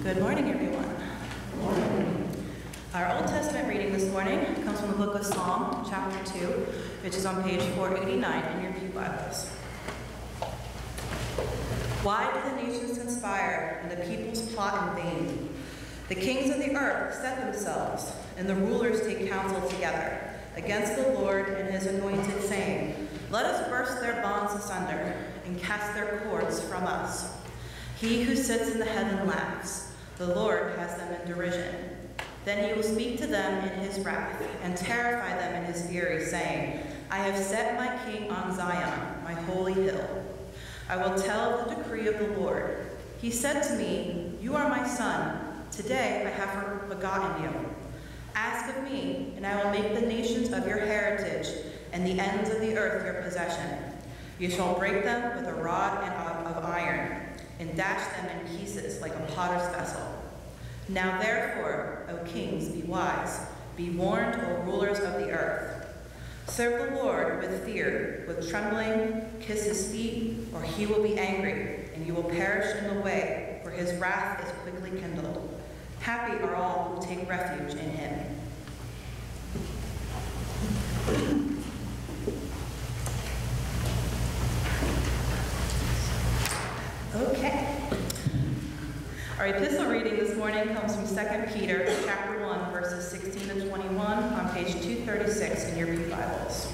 Good morning, everyone. Good morning. Our Old Testament reading this morning comes from the book of Psalm, chapter 2, which is on page 489 in your pew Bibles. Why do the nations conspire and the peoples plot in vain? The kings of the earth set themselves, and the rulers take counsel together against the Lord and his anointed, saying, "Let us burst their bonds asunder and cast their cords from us." He who sits in the heaven laughs. The Lord has them in derision. Then he will speak to them in his wrath and terrify them in his fury, saying, "I have set my king on Zion, my holy hill. I will tell the decree of the Lord. He said to me, 'You are my son. Today I have begotten you.' Ask of me, and I will make the nations of your heritage and the ends of the earth your possession. You shall break them with a rod of iron and dash them in pieces like a potter's vessel. Now therefore, O kings, be wise. Be warned, O rulers of the earth. Serve the Lord with fear, with trembling. Kiss his feet, or he will be angry, and you will perish in the way, for his wrath is quickly kindled. Happy are all who take refuge in him." Okay. Our epistle reading this morning comes from 2 Peter chapter 1, verses 16 to 21 on page 236 in your pew Bibles.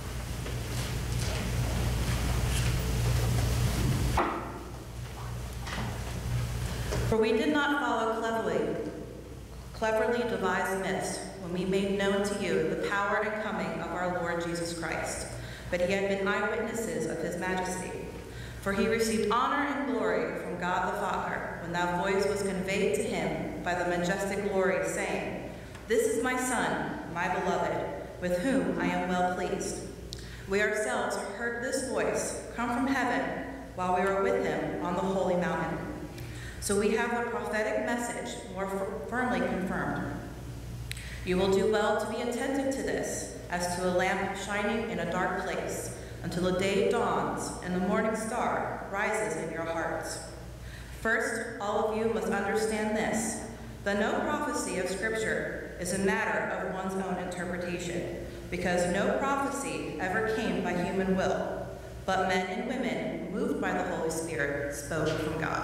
For we did not follow cleverly devised myths when we made known to you the power and coming of our Lord Jesus Christ, but he had been eyewitnesses of his majesty. For he received honor and glory from God the Father when that voice was conveyed to him by the majestic glory, saying, "This is my Son, my beloved, with whom I am well pleased." We ourselves heard this voice come from heaven while we were with him on the holy mountain. So we have the prophetic message more firmly confirmed. You will do well to be attentive to this, as to a lamp shining in a dark place, until the day dawns and the morning star rises in your hearts. First, all of you must understand this, that no prophecy of Scripture is a matter of one's own interpretation, because no prophecy ever came by human will, but men and women, moved by the Holy Spirit, spoke from God.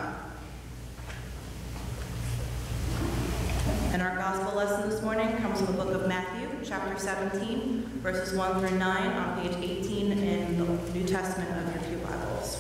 And our gospel lesson this morning comes from the book of Matthew, chapter 17, verses 1 through 9 on page 18 in the New Testament of your pew Bibles.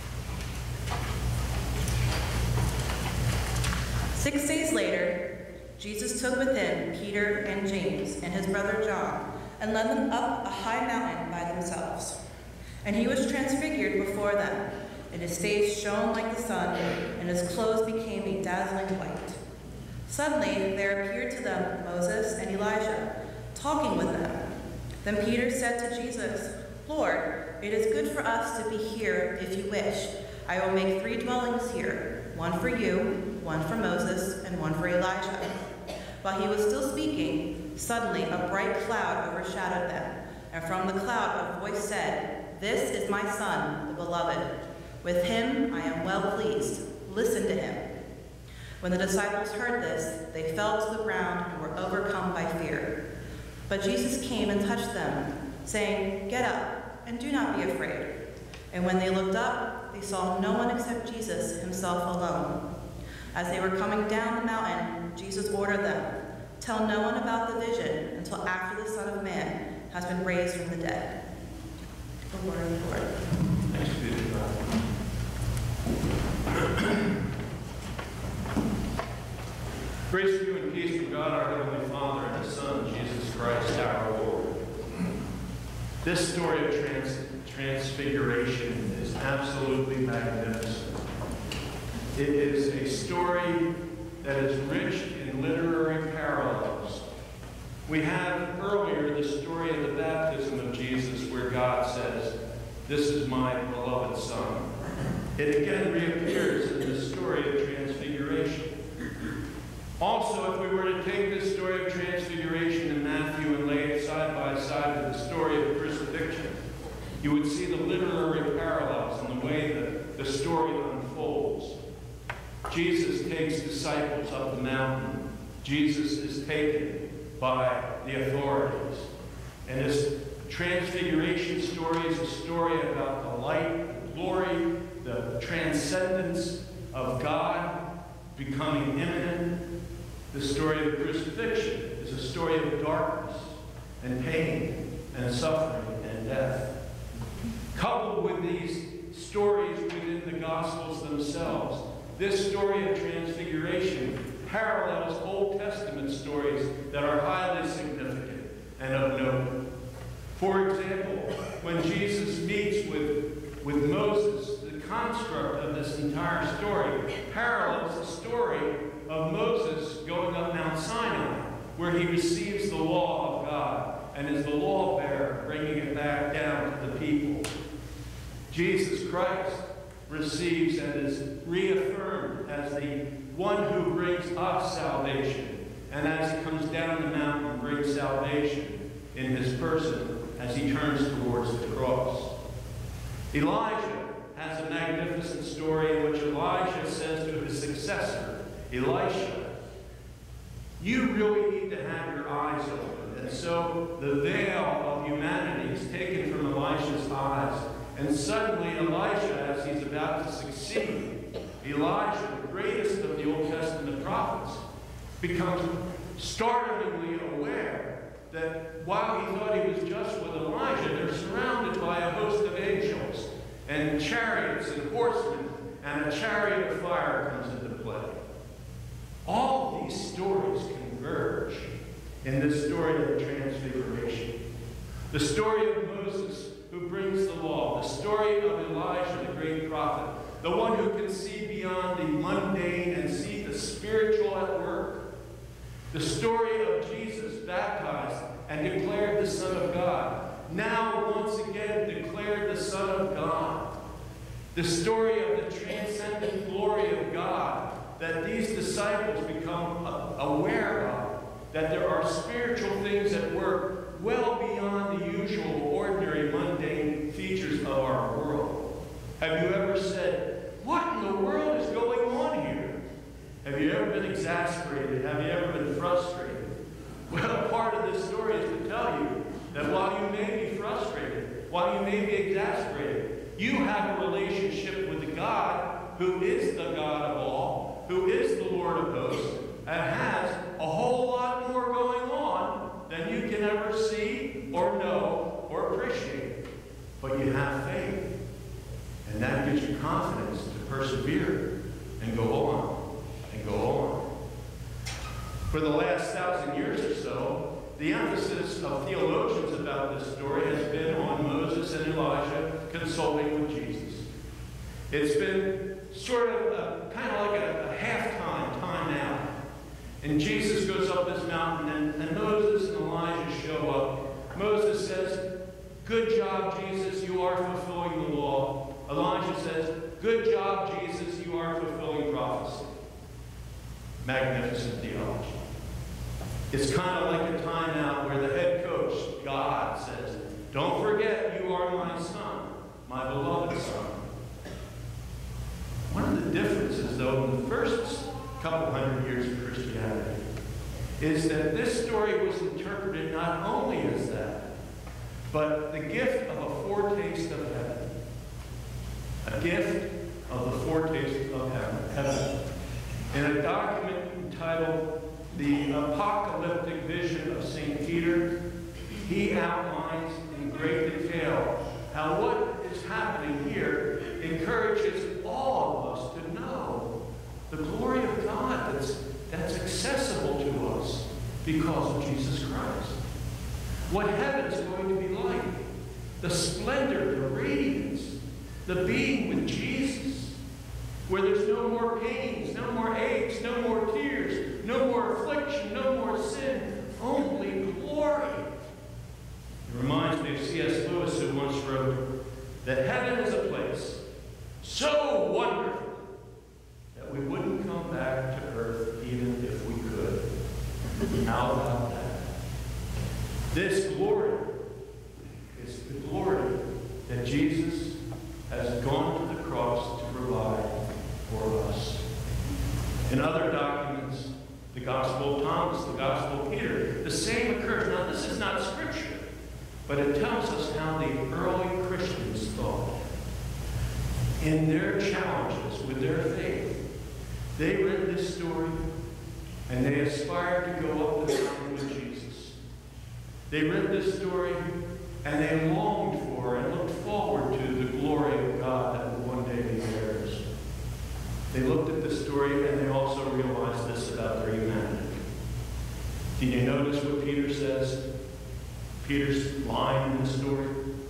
6 days later, Jesus took with him Peter and James and his brother John and led them up a high mountain by themselves. And he was transfigured before them, and his face shone like the sun, and his clothes became a dazzling white. Suddenly there appeared to them Moses and Elijah, talking with them. Then Peter said to Jesus, "Lord, it is good for us to be here if you wish. I will make 3 dwellings here, one for you, one for Moses, and one for Elijah." While he was still speaking, suddenly a bright cloud overshadowed them, and from the cloud a voice said, "This is my Son, the beloved. With him I am well pleased. Listen to him." When the disciples heard this, they fell to the ground and were overcome by fear. But Jesus came and touched them, saying, "Get up, and do not be afraid." And when they looked up, they saw no one except Jesus himself alone. As they were coming down the mountain, Jesus ordered them, "Tell no one about the vision until after the Son of Man has been raised from the dead." The word of the Lord. Thanks be to God. Grace to you and peace from God, our Heavenly Father, and His Son, Jesus Christ, our Lord. This story of transfiguration is absolutely magnificent. It is a story that is rich in literary parallels. We have earlier the story of the baptism of Jesus, where God says, "This is my beloved Son." It again reappears in the story of transfiguration. Also, if we were to take this story of transfiguration in Matthew and lay it side by side with the story of crucifixion, you would see the literary parallels in the way that the story unfolds. Jesus takes disciples up the mountain. Jesus is taken by the authorities. And this transfiguration story is a story about the light, the glory, the transcendence of God becoming immanent. The story of crucifixion is a story of darkness and pain and suffering and death. Coupled with these stories within the Gospels themselves, this story of transfiguration parallels Old Testament stories that are highly significant and of note. For example, when Jesus meets with Moses, the construct of this entire story parallels the story of Moses going up Mount Sinai, where he receives the law of God and is the law bearer, bringing it back down to the people. Jesus Christ receives and is reaffirmed as the one who brings us salvation, and as he comes down the mountain, brings salvation in his person as he turns towards the cross. Elijah has a magnificent story in which Elijah says to his successor, Elisha, you really need to have your eyes open. And so the veil of humanity is taken from Elisha's eyes. And suddenly Elisha, as he's about to succeed, Elijah, the greatest of the Old Testament prophets, becomes startlingly aware that while he thought he was just with Elijah, they're surrounded by a host of angels and chariots and horsemen, and a chariot of fire comes into play. All of these stories converge in this story of the Transfiguration. The story of Moses, who brings the law, the story of Elijah, the great prophet, the one who can see beyond the mundane and see the spiritual at work, the story of Jesus baptized and declared the Son of God, now once again declared the Son of God, the story of the transcendent glory of God that these disciples become aware of, that there are spiritual things at work well beyond the usual, ordinary, mundane features of our world. Have you ever said, what in the world is going on here? Have you ever been exasperated? Have you ever been frustrated? Well, part of this story is to tell you that while you may be frustrated, while you may be exasperated, you have a relationship with the God who is the God of all, who is the Lord of hosts, and has a whole lot more going on than you can ever see or know or appreciate. But you have faith, and that gives you confidence to persevere and go on and go on. For the last 1,000 years or so, the emphasis of theologians about this story has been on Moses and Elijah consulting with Jesus. It's been sort of kind of like a halftime, time out. And Jesus goes up this mountain, and Moses and Elijah show up. Moses says, good job, Jesus, you are fulfilling the law. Elijah says, good job, Jesus, you are fulfilling prophecy. Magnificent theology. It's kind of like a timeout where the head coach, God, says, don't forget you are my son, my beloved son. One of the differences, though, in the first couple hundred years of Christianity is that this story was interpreted not only as that, but the gift of a foretaste of heaven. A gift of the foretaste of heaven. In a document entitled The Apocalyptic Vision of St. Peter, he outlines in great detail how what is happening here encourages all of us to know the glory of God that's accessible to us because of Jesus Christ. What heaven is going to be like. The splendor, the radiance, the being with Jesus, where there's no more pains, no more aches, no more tears, no more affliction, no more sin, only glory. It reminds me of C.S. Lewis, who once wrote that heaven is a place so wonderful that we wouldn't come back to earth even if we could. How about that? This glory is the glory that Jesus has gone to the cross to provide for us. In other documents, the Gospel of Thomas, the Gospel of Peter, the same occurs. Now, this is not Scripture, but it tells us how the early Christians thought. In their challenges with their faith, they read this story and they aspired to go up the mountain with Jesus. They read this story and they longed for and looked forward to the glory of God that would one day be theirs. They looked at this story and they also realized this about their humanity. Did you notice what Peter says? Peter's line in the story?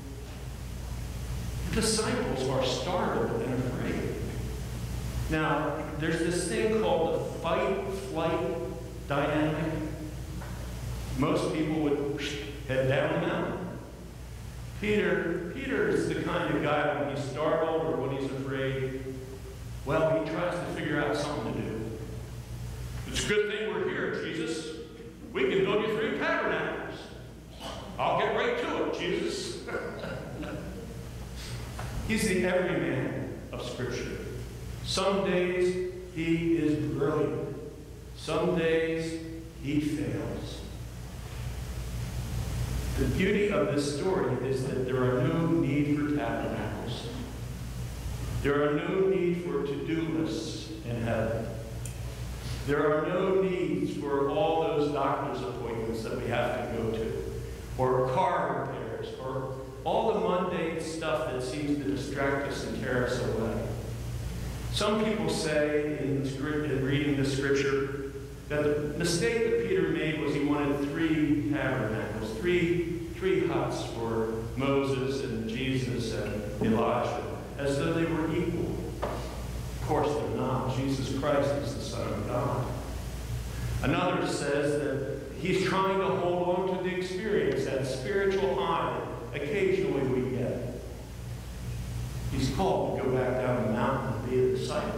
The disciples are startled and afraid. Now, there's this thing called the fight-flight dynamic. Most people would head down the mountain. Peter is the kind of guy when he's startled or when he's afraid, well, he tries to figure out something to do. It's a good thing we're here, Jesus. We can build you 3 tabernacles. I'll get right to it, Jesus. He's the everyman of Scripture. Some days he is brilliant. Some days he fails. The beauty of this story is that there are no need for tabernacles. There are no need for to-do lists in heaven. There are no needs for all those doctor's appointments that we have to go to, or car repairs, or all the mundane stuff that seems to distract us and tear us away. Some people say in reading the Scripture that the mistake that Peter made was he wanted 3 tabernacles, three huts for Moses and Jesus and Elijah, as though they were equal. Of course they're not. Jesus Christ is the Son of God. Another says that he's trying to hold on to the experience, that spiritual high that occasionally we get. He's called to go back down the mountain and be a disciple.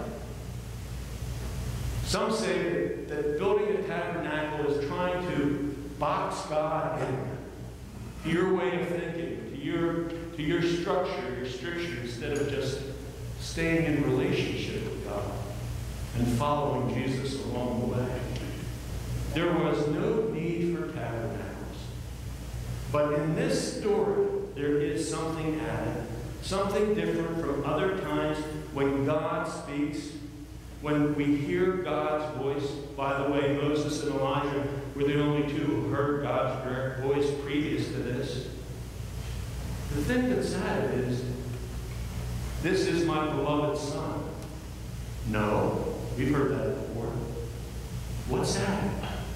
Some say that building a tabernacle is trying to box God in to your way of thinking, to your structure, your stricture, instead of just staying in relationship with God and following Jesus along the way. There was no need for tabernacles. But in this story, there is something added, something different from other times when God speaks, when we hear God's voice. By the way, Moses and Elijah were the only 2 who heard God's direct voice previous to this. The thing that's added is, this is my beloved Son. No, we've heard that before. What's added?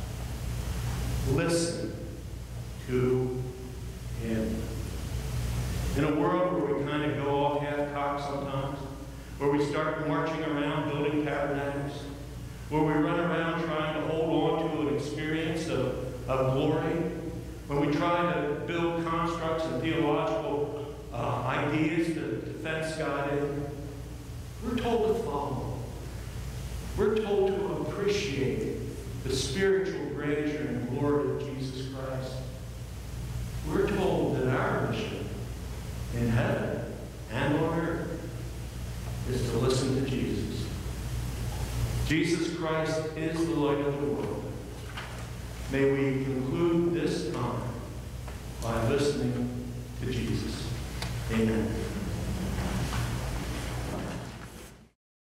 Listen to him. In a world where we kind of go off half-cocked sometimes, where we start marching around building tabernacles, where we run around trying to hold on to an experience of glory, when we try to build constructs and theological ideas to fence God in, we're told to follow. We're told to appreciate the spiritual grandeur and glory of Jesus Christ. We're told that our mission in heaven and on earth is to listen to Jesus. Jesus Christ is the light of the world. May we conclude this time by listening to Jesus. Amen.